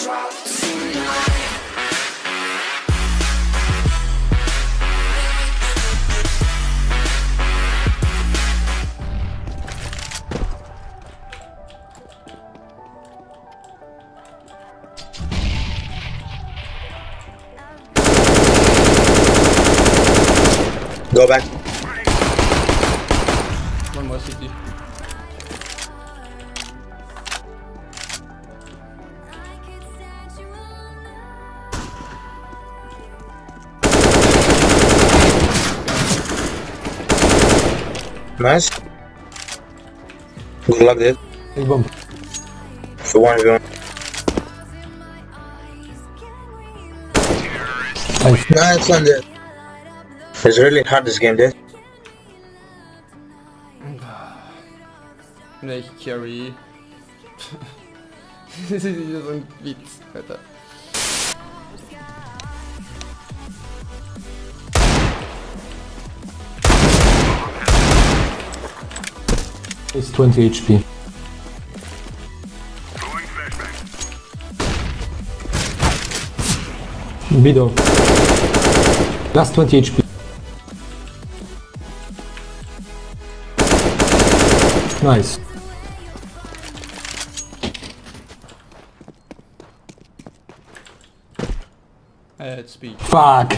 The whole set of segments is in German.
Go back. One more city. Nice. Good luck, dude. Bomb. For 1v1. Nice one, dude. It's really hard this game, dude. Nicht Carry. Das ist wieder so ein Witz, Alter. It's 20 HP. Middle. Last 20 HP. Nice. I had speed. Fuck.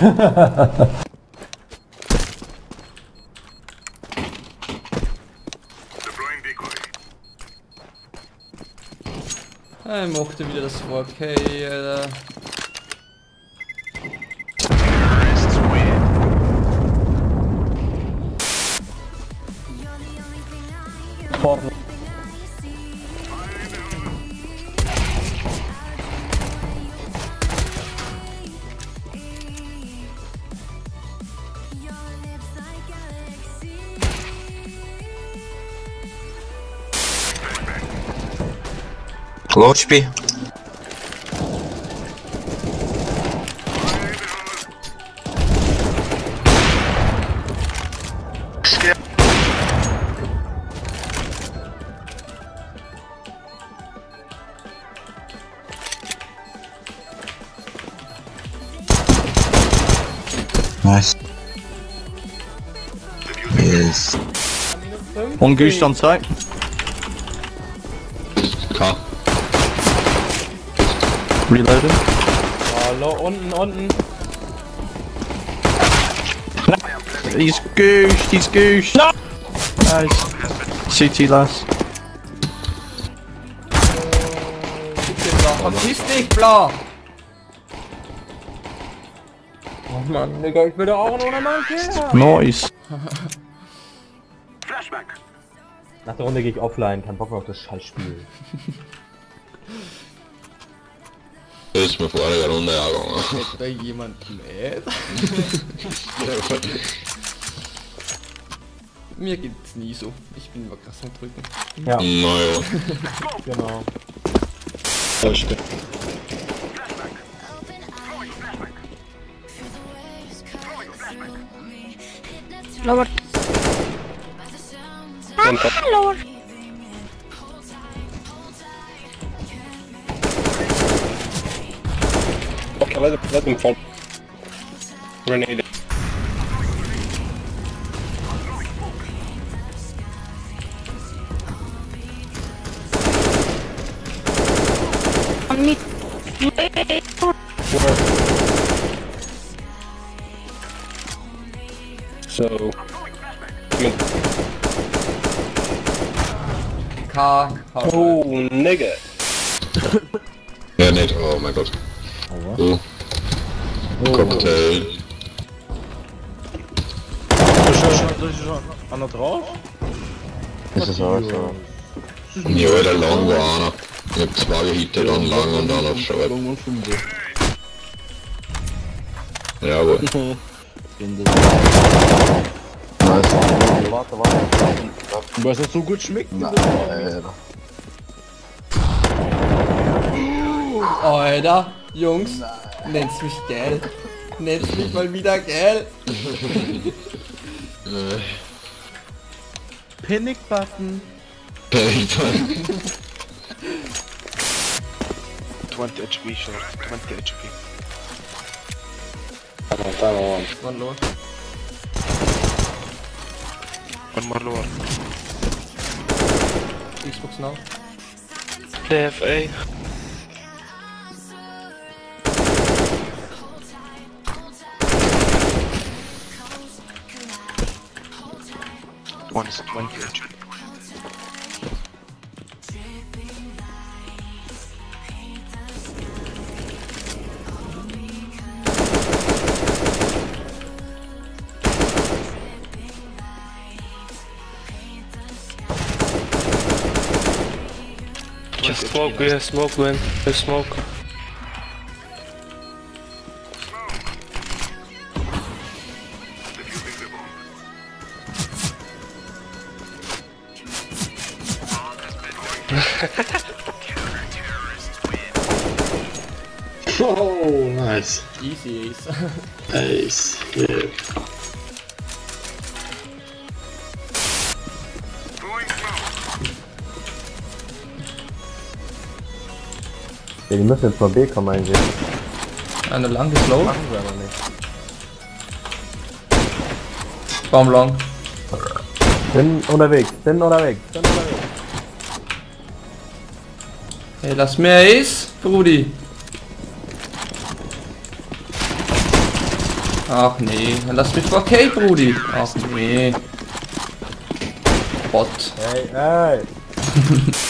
Er mochte wieder das 4K, Alter. Low HP. Nice. Yes. On goose on site. Car. Reloading. Hallo, unten. He's goosed. No! Nice. CT last. Verpiss dich, Bla! Oh Mann, Digga, ich will da auch noch mal Kill. Nice. Nach der Runde gehe ich offline, kein Bock mehr auf das Scheißspiel. Das ist mir vorige Runde angegangen. Hätte da jemand mit? Mir geht's nie so. Ich bin immer krass am Drücken. Ja, Naja. genau. Lower. Lower. Okay, let them fall. Grenade. On me. So. K. Oh, nigga. Ja, nicht. Oh mein Gott. Oh. Cocktail. Einer drauf? Ist es auch so? Ja, der lang war einer. Ich hab zwei gehittet, dann lang und dann auf Schreib. Jawohl. Warte. Weil es so gut schmeckt. Alter, Jungs, nennst mich geil. Nennst mich mal wieder geil. Panic-Button. 20 HP short, 20 HP. Tunnel One lower. One more lower. Xbox now. They have A. One is 20 HP. Just smoke, we have smoke, man. We have smoke. Oh, nice. Easy ace. Nice. Yeah. Ja, die müssen jetzt mal B kommen eigentlich. Eine lang ist low. Machen wir aber nicht. Baum long. Bin unterwegs, bin unterwegs. Hey, lass mir Ace, Brudi. Ach nee, dann lass mich vor K, Brudi. Ach nee. Bot. Hey, hey.